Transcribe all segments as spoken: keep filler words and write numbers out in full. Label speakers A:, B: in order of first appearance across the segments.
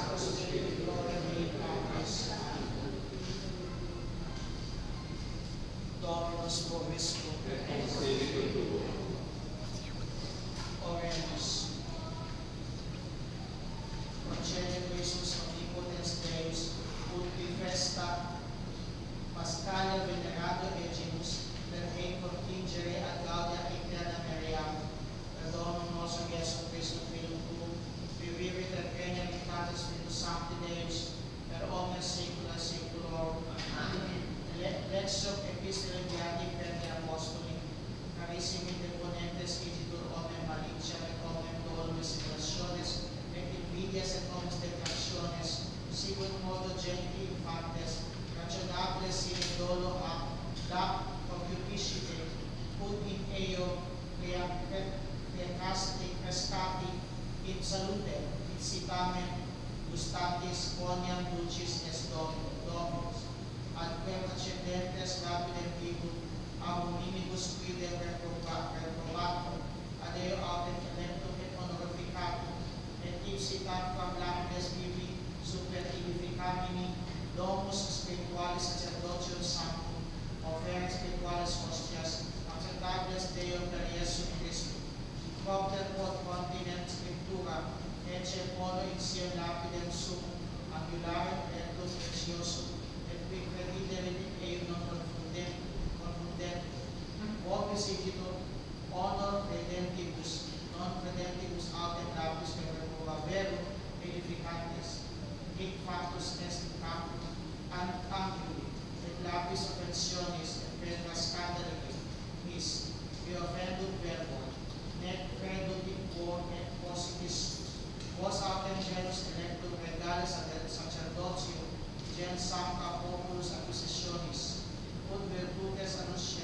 A: Sanctus Spiritus Gloria Dei Patris. Dominus vobiscum.
B: Et spiritu tuo.
A: Oremus. Concede Jesus omnipotens Deus, ut qui festa Pascalia venerado regimus, per rei contingere ad gaudia eterna meriam, per Domum nostrum Iesu Christum Filum tuum, qui vivit et regna in Patris Spiritus Sancti Deus, per omnes saecula saeculorum. Amen. Lexio Epistolae Beati per de Apostoli, carissimi deponentes igitur omnem malicia et omnem dolum simulationes, et invidias et omnes detractiones, sicut modo genti infantes, rationables sine dolo a da concupiscite, ut in eo crecasti crescati in salute, in sitamen gustatis quoniam dulcis est Dominus, ad quem accedentes rapidem vivum, ab minibus quidem reprobatum, ad eo autem electum et honorificatum, et ipsi tanquam lapides vivi super edificamini, domus spiritualis sacerdotium sanctum, offerent spiritualis hostias, acceptables Deo per Iesu Christum, propter quod continent scriptura, ecce modo in siem lapidem sum, angularem et lux preciosum, et qui crediderit eum non confundent, confundent, vobis igitur honor redentibus, non credentibus autem lapis per reprobaverum edificantes, hic factus est campum anguli, et lapis offensionis et pedra scandalici, mis, qui offendut verbo, nec credut in quo et positis, vos autem genus electum regales ad sacerdotium, gen sancta populus acquisitionis, ut virtutes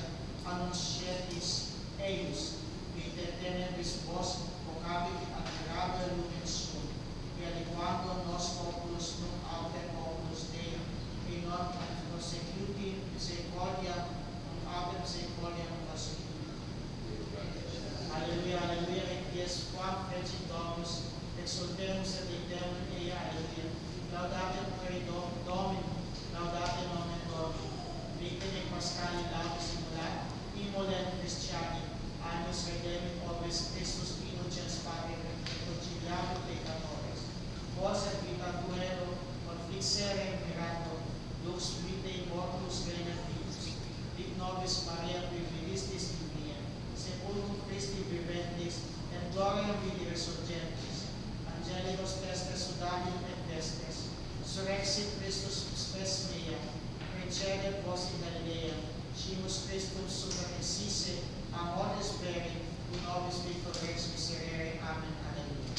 A: annunciatis eius, qui de tenebris vos vocabit admirabile lumen suum, qui aliquando nos populus nunc autem populus Dei, qui non prosecuti misericordia, nunc autem misericordia non prosecuti. Alleluia, alleluia, in dies quam fecit Dominus, exultemus et iterum Dei, alleluia. Laudate Dei Domini, laudate nomen Domini. Victim et Pascali laudis immolent, immolent Christiani, annus redemit orbis Christus innocens Pater, conciliabit peccatores. Vos et vita tuero, conflixere mirando, lux vitae mortus renativus, dic nobis Maria qui vivistis in via, sepulcrum Christi viventis, et gloriam vidi resurgentis, angelicos testes sudarium et testes, surrexit Christus spes mea, precedet vos in Galilea, scimus Christum super exisse, amores veri, un nobis victor rex miserere. Amen. Alleluia.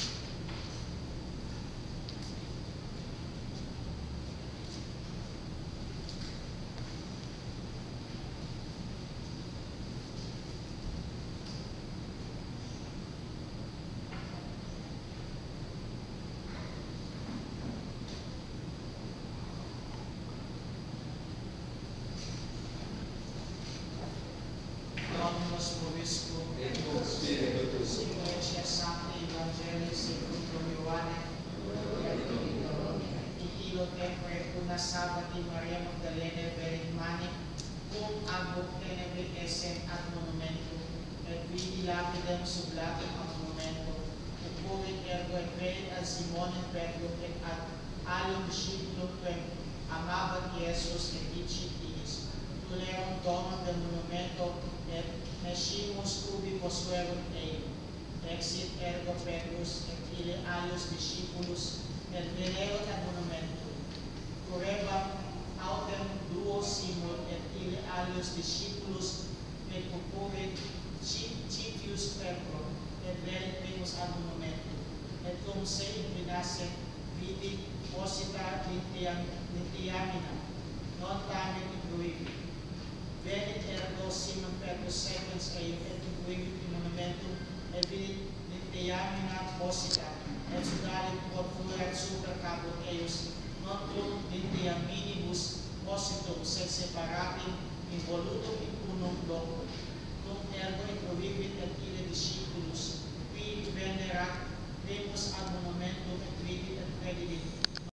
A: Dominus vobiscum.
B: Et cum spiritu tuo.
A: Sic Sancti Evangelii secundum Ioannem. In illo tempore una sabbati Maria Magdalene verit mani, cum ambut tenebre essent ad monumentum, et vidi lapidem sub latem ad monumentum, et purit ergo et verit ad Simonem Petrum et ad alium disciplum quem amabat Iesus, et dicit iis, tulerum domum de monumento, et nescimus ubi posuerunt eum. Exit ergo Petrus et ille alius discipulus, et venerot ad monumentum. Curebam autem duo Simon et ille alius discipulus, et pupurit Citius Petro, et verit primus ad monumentum. Et cum se inclinasse, vidi posita litiamina, non tamen incluivit. Venit ergo Simon Petrus sequens eum et incluivit in monumentum, et vidit litiamina posita, et sudalit quod fuerat super caput eius, non cum litiaminibus positum, sed separatim involutum in unum locum. Cum ergo incluivit et ille discipulus, qui venerat primus ad monumentum et vidit et credidit,